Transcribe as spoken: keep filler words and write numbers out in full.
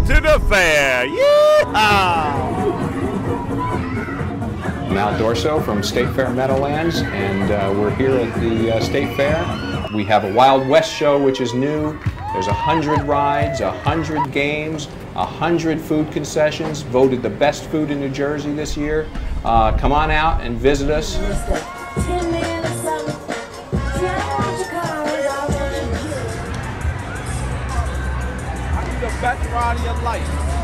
to the fair. Yeehaw! I'm Al Dorso from State Fair Meadowlands, and uh, we're here at the uh, State Fair. We have a Wild West show, which is new. There's a hundred rides, a hundred games, a hundred food concessions, voted the best food in New Jersey this year. Uh, come on out and visit us. The best ride of your life.